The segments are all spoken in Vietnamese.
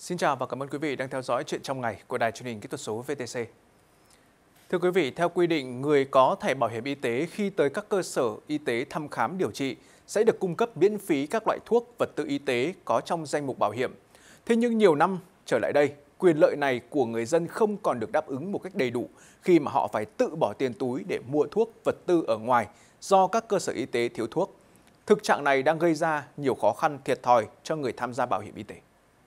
Xin chào và cảm ơn quý vị đang theo dõi Chuyện trong ngày của Đài truyền hình kỹ thuật số VTC. Thưa quý vị, theo quy định, người có thẻ bảo hiểm y tế khi tới các cơ sở y tế thăm khám điều trị sẽ được cung cấp miễn phí các loại thuốc, vật tư y tế có trong danh mục bảo hiểm. Thế nhưng nhiều năm trở lại đây, quyền lợi này của người dân không còn được đáp ứng một cách đầy đủ khi mà họ phải tự bỏ tiền túi để mua thuốc, vật tư ở ngoài do các cơ sở y tế thiếu thuốc. Thực trạng này đang gây ra nhiều khó khăn thiệt thòi cho người tham gia bảo hiểm y tế.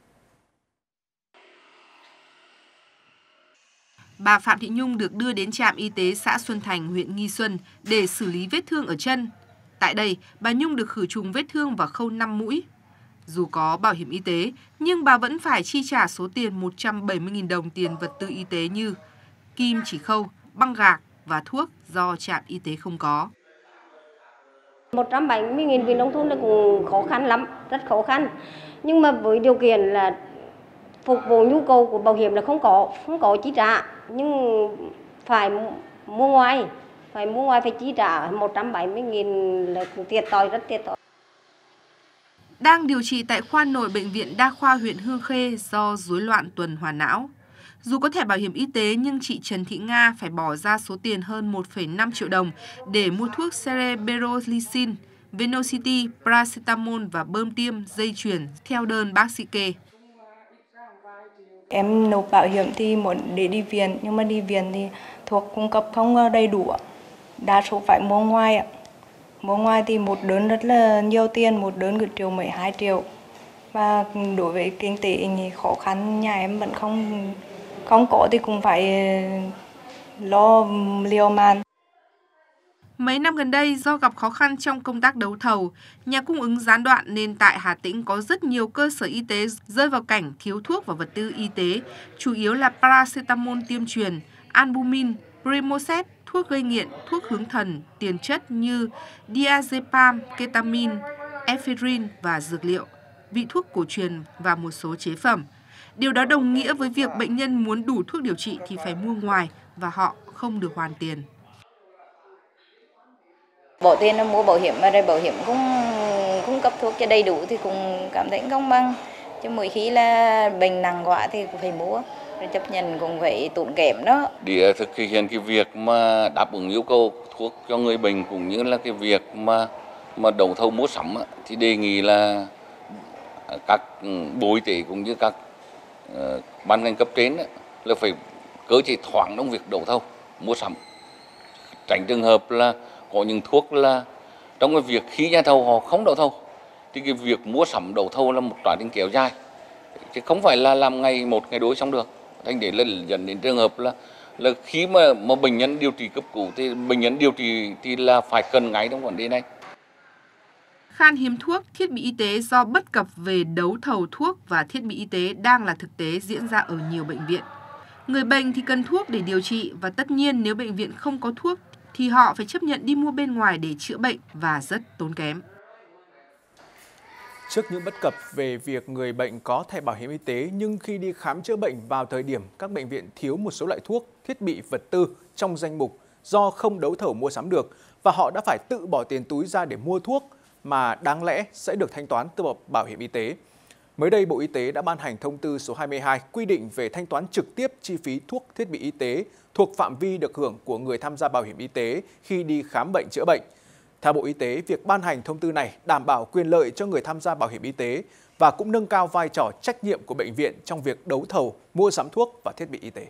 Bà Phạm Thị Nhung được đưa đến trạm y tế xã Xuân Thành, huyện Nghi Xuân để xử lý vết thương ở chân. Tại đây, bà Nhung được khử trùng vết thương và khâu 5 mũi. Dù có bảo hiểm y tế, nhưng bà vẫn phải chi trả số tiền 170.000 đồng tiền vật tư y tế như kim chỉ khâu, băng gạc và thuốc do trạm y tế không có. 170.000 vì nông thôn là cũng khó khăn lắm, rất khó khăn. Nhưng mà với điều kiện là phục vụ nhu cầu của bảo hiểm là không có chi trả, nhưng phải mua ngoài, phải chi trả 170.000 là thiệt thòi, rất thiệt thòi. Đang điều trị tại khoa nội bệnh viện Đa khoa huyện Hương Khê do rối loạn tuần hoàn não. Dù có thẻ bảo hiểm y tế nhưng chị Trần Thị Nga phải bỏ ra số tiền hơn 1,5 triệu đồng để mua thuốc Cerebrolizine, Venocity, Paracetamol và bơm tiêm dây chuyền theo đơn bác sĩ kê. Em nộp bảo hiểm thì muốn để đi viện, nhưng mà đi viện thì thuốc cung cấp không đầy đủ. Đa số phải mua ngoài ạ. Mua ngoài thì một đơn rất là nhiều tiền, một đơn cứ 1,2 triệu. Và đối với kinh tế khó khăn, nhà em vẫn không có thì cũng phải lo liều mạng. Mấy năm gần đây, do gặp khó khăn trong công tác đấu thầu, nhà cung ứng gián đoạn nên tại Hà Tĩnh có rất nhiều cơ sở y tế rơi vào cảnh thiếu thuốc và vật tư y tế, chủ yếu là paracetamol tiêm truyền, albumin, Primoset, thuốc gây nghiện, thuốc hướng thần, tiền chất như diazepam, ketamin, ephedrine và dược liệu, vị thuốc cổ truyền và một số chế phẩm. Điều đó đồng nghĩa với việc bệnh nhân muốn đủ thuốc điều trị thì phải mua ngoài và họ không được hoàn tiền. Bỏ tiền là mua bảo hiểm mà rồi bảo hiểm cũng cấp thuốc cho đầy đủ thì cũng cảm thấy công bằng. Chứ mỗi khi là bệnh nặng quá thì cũng phải mua, rồi chấp nhận cũng phải tốn kém đó. Để thực hiện cái việc mà đáp ứng yêu cầu thuốc cho người bệnh cũng như là cái việc mà đấu thầu mua sắm thì đề nghị là các bộ y tế cũng như các ban ngành cấp trên là phải cơ chế thoáng trong việc đấu thầu mua sắm, tránh trường hợp là có những thuốc là trong cái việc khi nhà thầu họ không đấu thầu thì cái việc mua sắm đấu thầu là một quá trình kéo dài, chứ không phải là làm ngày một ngày đối xong được. Thành để là dẫn đến trường hợp là khi mà bệnh nhân điều trị cấp cứu thì bệnh nhân điều trị thì là phải cần ngay trong vấn đề này. Khan hiếm thuốc, thiết bị y tế do bất cập về đấu thầu thuốc và thiết bị y tế đang là thực tế diễn ra ở nhiều bệnh viện. Người bệnh thì cần thuốc để điều trị và tất nhiên nếu bệnh viện không có thuốc thì họ phải chấp nhận đi mua bên ngoài để chữa bệnh và rất tốn kém. Trước những bất cập về việc người bệnh có thẻ bảo hiểm y tế nhưng khi đi khám chữa bệnh vào thời điểm các bệnh viện thiếu một số loại thuốc, thiết bị, vật tư trong danh mục do không đấu thầu mua sắm được và họ đã phải tự bỏ tiền túi ra để mua thuốc mà đáng lẽ sẽ được thanh toán từ bảo hiểm y tế. Mới đây, Bộ Y tế đã ban hành thông tư số 22 quy định về thanh toán trực tiếp chi phí thuốc, thiết bị y tế thuộc phạm vi được hưởng của người tham gia bảo hiểm y tế khi đi khám bệnh chữa bệnh. Theo Bộ Y tế, việc ban hành thông tư này đảm bảo quyền lợi cho người tham gia bảo hiểm y tế và cũng nâng cao vai trò trách nhiệm của bệnh viện trong việc đấu thầu, mua sắm thuốc và thiết bị y tế.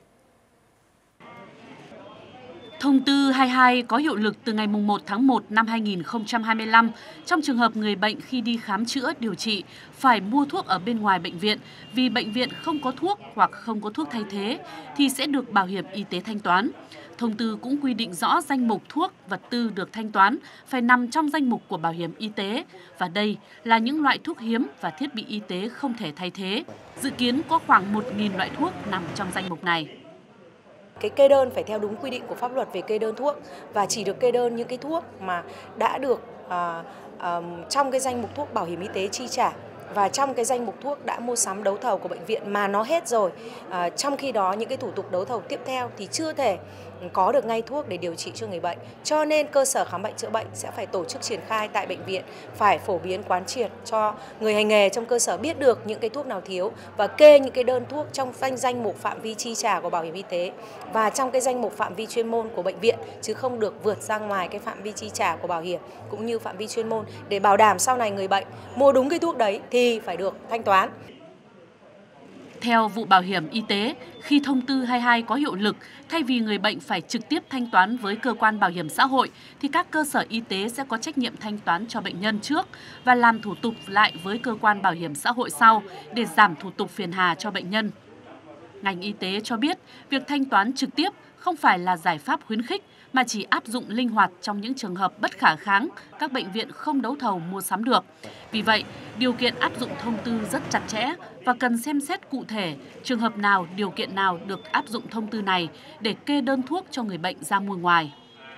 Thông tư 22 có hiệu lực từ ngày 1 tháng 1 năm 2025. Trong trường hợp người bệnh khi đi khám chữa, điều trị phải mua thuốc ở bên ngoài bệnh viện vì bệnh viện không có thuốc hoặc không có thuốc thay thế thì sẽ được bảo hiểm y tế thanh toán. Thông tư cũng quy định rõ danh mục thuốc, vật tư được thanh toán phải nằm trong danh mục của bảo hiểm y tế và đây là những loại thuốc hiếm và thiết bị y tế không thể thay thế. Dự kiến có khoảng 1.000 loại thuốc nằm trong danh mục này. Cái kê đơn phải theo đúng quy định của pháp luật về kê đơn thuốc và chỉ được kê đơn những cái thuốc mà đã được trong cái danh mục thuốc bảo hiểm y tế chi trả và trong cái danh mục thuốc đã mua sắm đấu thầu của bệnh viện mà nó hết rồi. Trong khi đó những cái thủ tục đấu thầu tiếp theo thì chưa thể có được ngay thuốc để điều trị cho người bệnh. Cho nên cơ sở khám bệnh chữa bệnh sẽ phải tổ chức triển khai tại bệnh viện, phải phổ biến quán triệt cho người hành nghề trong cơ sở biết được những cái thuốc nào thiếu và kê những cái đơn thuốc trong danh mục phạm vi chi trả của bảo hiểm y tế và trong cái danh mục phạm vi chuyên môn của bệnh viện, chứ không được vượt ra ngoài cái phạm vi chi trả của bảo hiểm cũng như phạm vi chuyên môn, để bảo đảm sau này người bệnh mua đúng cái thuốc đấy thì phải được thanh toán. Theo vụ bảo hiểm y tế, khi thông tư 22 có hiệu lực, thay vì người bệnh phải trực tiếp thanh toán với cơ quan bảo hiểm xã hội, thì các cơ sở y tế sẽ có trách nhiệm thanh toán cho bệnh nhân trước và làm thủ tục lại với cơ quan bảo hiểm xã hội sau để giảm thủ tục phiền hà cho bệnh nhân. Ngành y tế cho biết, việc thanh toán trực tiếp không phải là giải pháp khuyến khích, mà chỉ áp dụng linh hoạt trong những trường hợp bất khả kháng, các bệnh viện không đấu thầu mua sắm được. Vì vậy, điều kiện áp dụng thông tư rất chặt chẽ và cần xem xét cụ thể trường hợp nào, điều kiện nào được áp dụng thông tư này để kê đơn thuốc cho người bệnh ra mua ngoài.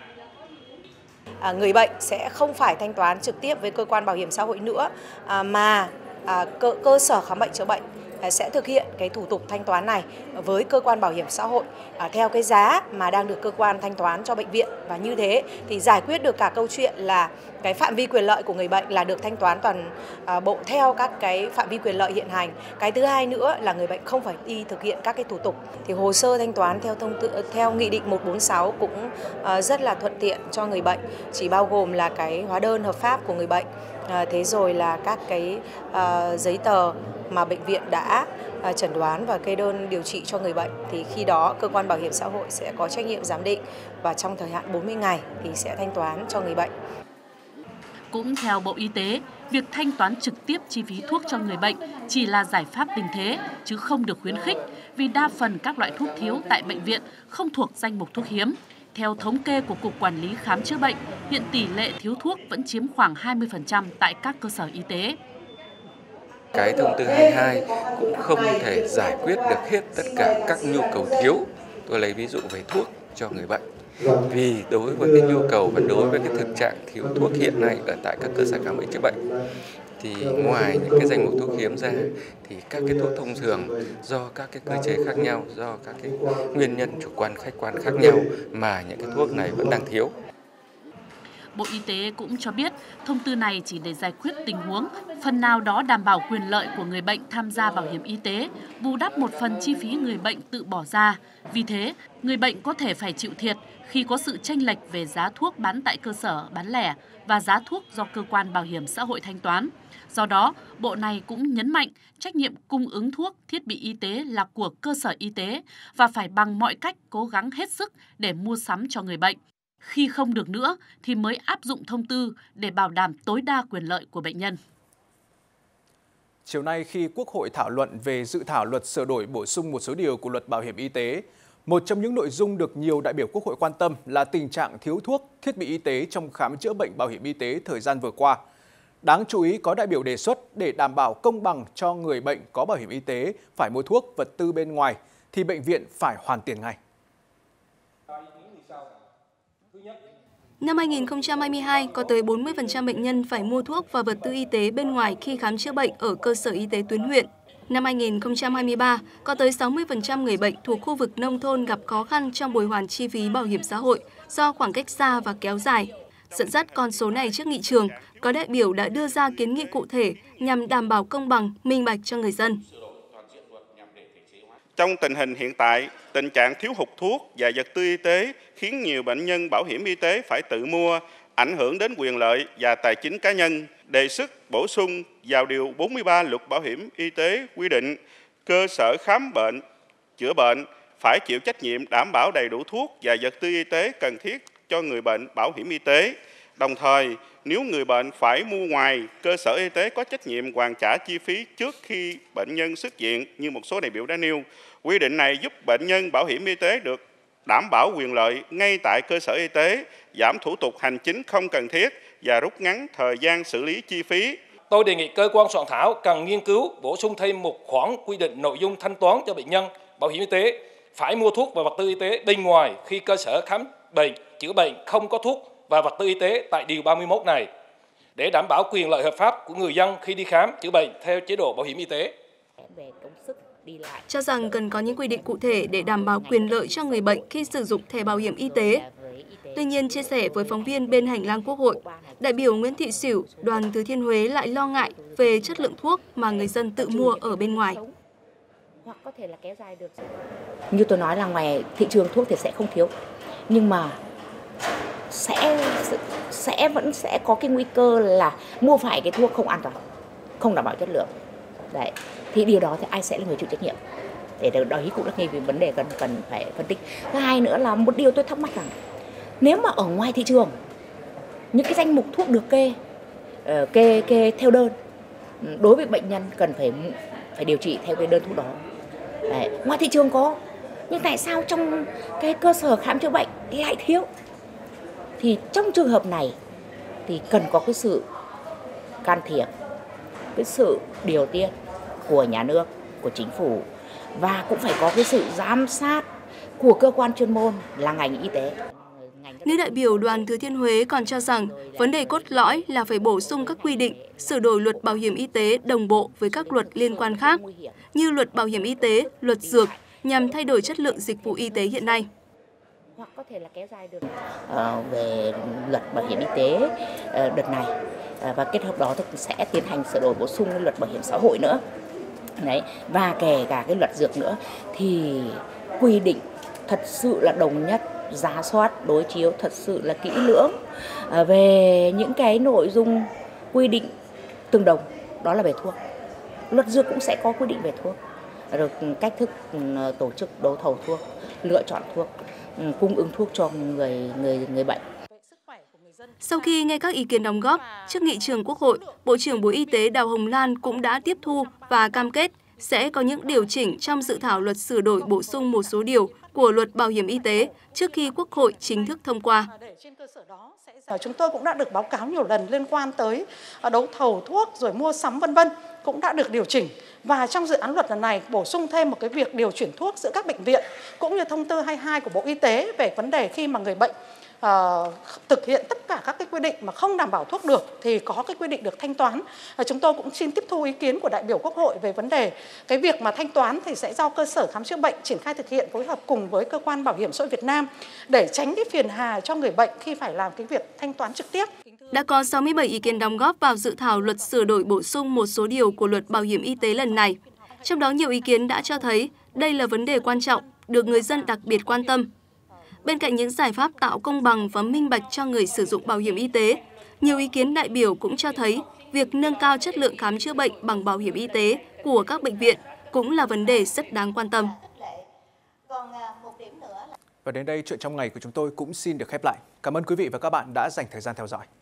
Người bệnh sẽ không phải thanh toán trực tiếp với cơ quan bảo hiểm xã hội nữa, mà cơ sở khám bệnh chữa bệnh sẽ thực hiện cái thủ tục thanh toán này với cơ quan bảo hiểm xã hội theo cái giá mà đang được cơ quan thanh toán cho bệnh viện, và như thế thì giải quyết được cả câu chuyện là cái phạm vi quyền lợi của người bệnh là được thanh toán toàn bộ theo các cái phạm vi quyền lợi hiện hành. Cái thứ hai nữa là người bệnh không phải đi thực hiện các cái thủ tục, thì hồ sơ thanh toán theo nghị định 146 cũng rất là thuận tiện cho người bệnh, chỉ bao gồm là cái hóa đơn hợp pháp của người bệnh, thế rồi là các cái giấy tờ mà bệnh viện đã chẩn đoán và kê đơn điều trị cho người bệnh, thì khi đó cơ quan bảo hiểm xã hội sẽ có trách nhiệm giám định và trong thời hạn 40 ngày thì sẽ thanh toán cho người bệnh. Cũng theo Bộ Y tế, việc thanh toán trực tiếp chi phí thuốc cho người bệnh chỉ là giải pháp tình thế, chứ không được khuyến khích, vì đa phần các loại thuốc thiếu tại bệnh viện không thuộc danh mục thuốc hiếm. Theo thống kê của Cục Quản lý Khám chữa bệnh, hiện tỷ lệ thiếu thuốc vẫn chiếm khoảng 20% tại các cơ sở y tế. Cái thông tư 22 cũng không thể giải quyết được hết tất cả các nhu cầu thiếu. Tôi lấy ví dụ về thuốc cho người bệnh. Vì đối với cái nhu cầu và đối với cái thực trạng thiếu thuốc hiện nay ở tại các cơ sở khám bệnh chữa bệnh, thì ngoài những cái danh mục thuốc hiếm ra thì các cái thuốc thông thường do các cái cơ chế khác nhau, do các cái nguyên nhân chủ quan khách quan khác nhau mà những cái thuốc này vẫn đang thiếu. Bộ Y tế cũng cho biết thông tư này chỉ để giải quyết tình huống phần nào đó đảm bảo quyền lợi của người bệnh tham gia bảo hiểm y tế, bù đắp một phần chi phí người bệnh tự bỏ ra. Vì thế, người bệnh có thể phải chịu thiệt khi có sự chênh lệch về giá thuốc bán tại cơ sở bán lẻ và giá thuốc do cơ quan bảo hiểm xã hội thanh toán. Do đó, Bộ này cũng nhấn mạnh trách nhiệm cung ứng thuốc, thiết bị y tế là của cơ sở y tế và phải bằng mọi cách cố gắng hết sức để mua sắm cho người bệnh. Khi không được nữa thì mới áp dụng thông tư để bảo đảm tối đa quyền lợi của bệnh nhân. Chiều nay, khi Quốc hội thảo luận về dự thảo luật sửa đổi bổ sung một số điều của luật bảo hiểm y tế, một trong những nội dung được nhiều đại biểu Quốc hội quan tâm là tình trạng thiếu thuốc, thiết bị y tế trong khám chữa bệnh bảo hiểm y tế thời gian vừa qua. Đáng chú ý, có đại biểu đề xuất để đảm bảo công bằng cho người bệnh có bảo hiểm y tế phải mua thuốc, vật tư bên ngoài, thì bệnh viện phải hoàn tiền ngay. Năm 2022, có tới 40% bệnh nhân phải mua thuốc và vật tư y tế bên ngoài khi khám chữa bệnh ở cơ sở y tế tuyến huyện. Năm 2023, có tới 60% người bệnh thuộc khu vực nông thôn gặp khó khăn trong bồi hoàn chi phí bảo hiểm xã hội do khoảng cách xa và kéo dài. Dẫn dắt con số này trước nghị trường, có đại biểu đã đưa ra kiến nghị cụ thể nhằm đảm bảo công bằng, minh bạch cho người dân. Trong tình hình hiện tại, tình trạng thiếu hụt thuốc và vật tư y tế khiến nhiều bệnh nhân bảo hiểm y tế phải tự mua, ảnh hưởng đến quyền lợi và tài chính cá nhân. Đề xuất bổ sung vào điều 43 Luật Bảo hiểm y tế quy định cơ sở khám bệnh, chữa bệnh phải chịu trách nhiệm đảm bảo đầy đủ thuốc và vật tư y tế cần thiết cho người bệnh bảo hiểm y tế. Đồng thời, nếu người bệnh phải mua ngoài, cơ sở y tế có trách nhiệm hoàn trả chi phí trước khi bệnh nhân xuất viện như một số đại biểu đã nêu. Quy định này giúp bệnh nhân bảo hiểm y tế được đảm bảo quyền lợi ngay tại cơ sở y tế, giảm thủ tục hành chính không cần thiết và rút ngắn thời gian xử lý chi phí. Tôi đề nghị cơ quan soạn thảo cần nghiên cứu bổ sung thêm một khoản quy định nội dung thanh toán cho bệnh nhân bảo hiểm y tế phải mua thuốc và vật tư y tế bên ngoài khi cơ sở khám bệnh, chữa bệnh không có thuốc và vật tư y tế tại điều 31 này, để đảm bảo quyền lợi hợp pháp của người dân khi đi khám chữa bệnh theo chế độ bảo hiểm y tế. cho rằng cần có những quy định cụ thể để đảm bảo quyền lợi cho người bệnh khi sử dụng thẻ bảo hiểm y tế. Tuy nhiên, chia sẻ với phóng viên bên hành lang Quốc hội, đại biểu Nguyễn Thị Xỉu, đoàn Thừa Thiên Huế lại lo ngại về chất lượng thuốc mà người dân tự mua ở bên ngoài. Hoặc có thể là kéo dài được. Như tôi nói là ngoài thị trường thuốc thì sẽ không thiếu, nhưng mà vẫn sẽ có cái nguy cơ là mua phải cái thuốc không an toàn, không đảm bảo chất lượng. Đấy, thì điều đó thì ai sẽ là người chịu trách nhiệm? Để đấy cũng là cái vấn đề cần phải phân tích. Thứ hai nữa là một điều tôi thắc mắc rằng nếu mà ở ngoài thị trường những cái danh mục thuốc được kê theo đơn, đối với bệnh nhân cần phải điều trị theo cái đơn thuốc đó. Đấy, ngoài thị trường có, nhưng tại sao trong cái cơ sở khám chữa bệnh lại thiếu? Thì trong trường hợp này thì cần có cái sự can thiệp, cái sự điều tiết của nhà nước, của chính phủ, và cũng phải có cái sự giám sát của cơ quan chuyên môn là ngành y tế. Nữ đại biểu đoàn Thừa Thiên Huế còn cho rằng vấn đề cốt lõi là phải bổ sung các quy định, sửa đổi luật bảo hiểm y tế đồng bộ với các luật liên quan khác, như luật bảo hiểm y tế, luật dược, nhằm thay đổi chất lượng dịch vụ y tế hiện nay. Hoặc có thể là kéo dài được về luật bảo hiểm y tế đợt này, và kết hợp đó thì sẽ tiến hành sửa đổi bổ sung luật bảo hiểm xã hội nữa. Đấy, và kể cả cái luật dược nữa thì quy định thật sự là đồng nhất, rà soát, đối chiếu thật sự là kỹ lưỡng về những cái nội dung quy định tương đồng, đó là về thuốc. Luật dược cũng sẽ có quy định về thuốc, rồi cách thức tổ chức đấu thầu thuốc, lựa chọn thuốc, cung ứng thuốc cho người bệnh. Sau khi nghe các ý kiến đóng góp, trước nghị trường Quốc hội, Bộ trưởng Bộ Y tế Đào Hồng Lan cũng đã tiếp thu và cam kết sẽ có những điều chỉnh trong dự thảo luật sửa đổi bổ sung một số điều của luật bảo hiểm y tế trước khi Quốc hội chính thức thông qua. Chúng tôi cũng đã được báo cáo nhiều lần liên quan tới đấu thầu thuốc rồi mua sắm v.v. cũng đã được điều chỉnh. Và trong dự án luật lần này bổ sung thêm một cái việc điều chuyển thuốc giữa các bệnh viện cũng như thông tư 22 của Bộ Y tế về vấn đề khi mà người bệnh thực hiện tất cả các cái quy định mà không đảm bảo thuốc được thì có cái quy định được thanh toán. Chúng tôi cũng xin tiếp thu ý kiến của đại biểu Quốc hội về vấn đề cái việc mà thanh toán thì sẽ do cơ sở khám chữa bệnh triển khai thực hiện phối hợp cùng với cơ quan bảo hiểm xã hội Việt Nam để tránh cái phiền hà cho người bệnh khi phải làm cái việc thanh toán trực tiếp. Đã có 67 ý kiến đóng góp vào dự thảo luật sửa đổi bổ sung một số điều của luật bảo hiểm y tế lần này. Trong đó nhiều ý kiến đã cho thấy đây là vấn đề quan trọng, được người dân đặc biệt quan tâm. Bên cạnh những giải pháp tạo công bằng và minh bạch cho người sử dụng bảo hiểm y tế, nhiều ý kiến đại biểu cũng cho thấy việc nâng cao chất lượng khám chữa bệnh bằng bảo hiểm y tế của các bệnh viện cũng là vấn đề rất đáng quan tâm. Và đến đây, chuyện trong ngày của chúng tôi cũng xin được khép lại. Cảm ơn quý vị và các bạn đã dành thời gian theo dõi.